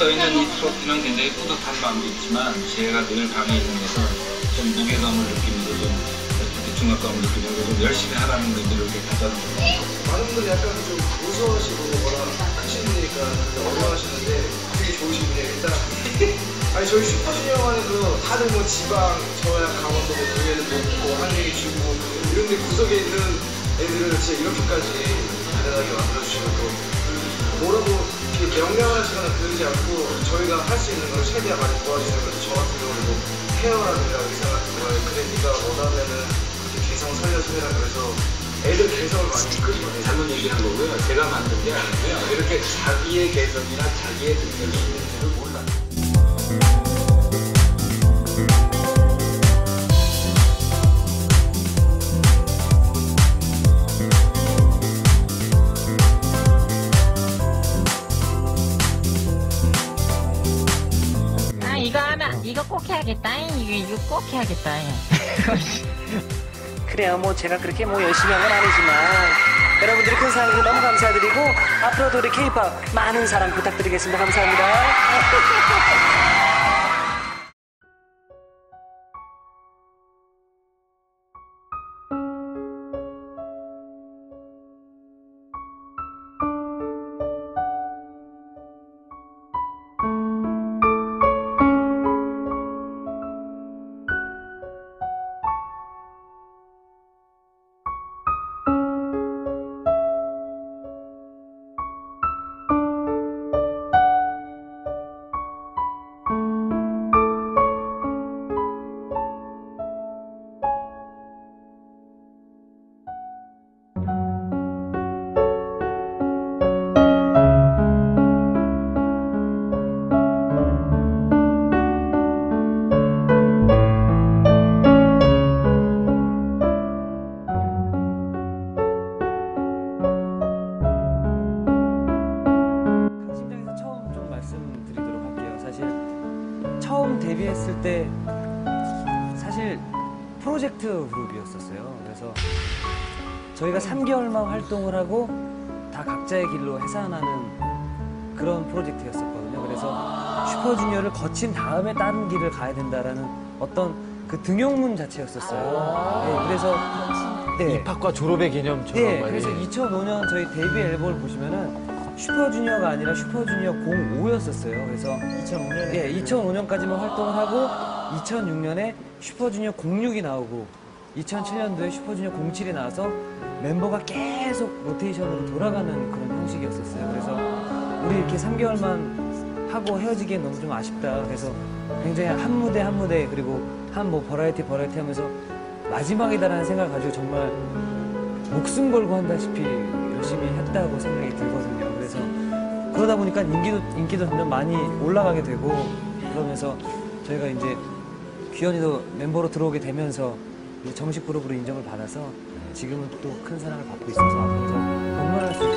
써있는 이 트로피는 굉장히 뿌듯한 마음도 있지만 제가 늘 방에 있는 데서 좀 무게감을 느끼면서 좀 중압감을 느끼면서 좀 열심히 하라는 의미를 이렇게 갖다 놓고 많은 분들이 약간 좀 무서워하시고 뭐라 크시니까 어려워하시는데 되게 좋으신 분이에요. 일단 아니 저희 슈퍼주니어 안에도 다들 뭐 지방, 저야 강원도 뭐 동해는 높고 한국이 중국 이런 데 구석에 있는 애들을 진짜 이렇게까지 대단하게 만들어주시고 또 뭐라고 이렇게 명령하시거나 그러지 않고 저희가 할 수 있는 걸 최대한 많이 도와주시는 거죠. 저 같은 경우는 뭐 헤어라든가 의사 같은 거에 그래 네가 원하면은 이렇게 개성 살려주라 그래서 애들 개성을 많이 이끌거든요. 잘못 얘기한 거고요. 제가 만든 게 아니고요. 이렇게 자기의 개성이나 자기의 능력이 있는지를 몰라요. 이거 하면 이거 꼭 해야겠다. 이거 꼭 해야겠다. 그래요. 뭐 제가 그렇게 뭐 열심히 한 건 아니지만 여러분들이 큰 사랑 너무 감사드리고 앞으로도 우리 K-pop 많은 사랑 부탁드리겠습니다. 감사합니다. 처음 데뷔했을 때 사실 프로젝트 그룹이었었어요. 그래서 저희가 3개월만 활동을 하고 다 각자의 길로 해산하는 그런 프로젝트였었거든요. 그래서 슈퍼주니어를 거친 다음에 다른 길을 가야 된다라는 어떤 그 등용문 자체였었어요. 네, 그래서 네. 입학과 졸업의 개념처럼. 네, 그래서 2005년 저희 데뷔 앨범을 보시면은 슈퍼주니어가 아니라 슈퍼주니어 05였었어요. 그래서 2005년에 네, 2005년까지만 활동을 하고 2006년에 슈퍼주니어 06이 나오고 2007년도에 슈퍼주니어 07이 나와서 멤버가 계속 로테이션으로 돌아가는 그런 형식이었었어요. 그래서 우리 이렇게 3개월만 하고 헤어지기엔 너무 좀 아쉽다. 그래서 굉장히 한 무대 한 무대 그리고 한 뭐 버라이티 하면서 마지막이다라는 생각을 가지고 정말 목숨 걸고 한다시피 열심히 했다고 생각이 들거든요. 그래서 그러다 보니까 인기도 점점 많이 올라가게 되고 그러면서 저희가 이제 규현이도 멤버로 들어오게 되면서 정식 그룹으로 인정을 받아서 지금은 또 큰 사랑을 받고 있어서 앞으로도 응원할 수